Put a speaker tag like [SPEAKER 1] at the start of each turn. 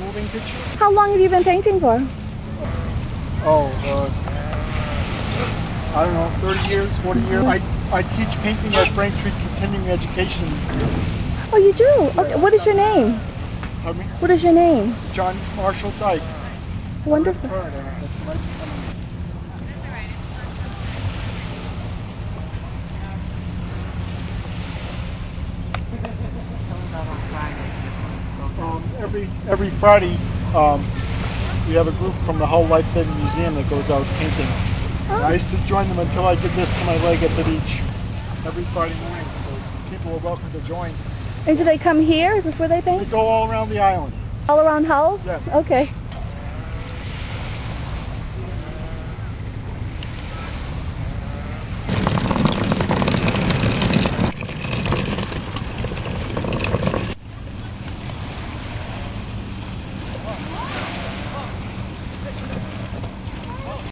[SPEAKER 1] moving picture.
[SPEAKER 2] How long have you been painting for?
[SPEAKER 1] Oh, I don't know, 30 years, 40 years. I teach painting at Braintree Continuing Education.
[SPEAKER 2] Oh, you do? Okay. What is your name?
[SPEAKER 1] Pardon me?
[SPEAKER 2] What is your name?
[SPEAKER 1] John Marshall Dyke.
[SPEAKER 2] Wonderful.
[SPEAKER 1] Every Friday, we have a group from the Hull Life Saving Museum that goes out painting.
[SPEAKER 2] Oh.
[SPEAKER 1] I used to join them until I did this to my leg at the beach every Friday morning. So people are welcome to join.
[SPEAKER 2] And do they come here? Is this where they paint?
[SPEAKER 1] They go all around the island.
[SPEAKER 2] All around Hull?
[SPEAKER 1] Yes.
[SPEAKER 2] Okay.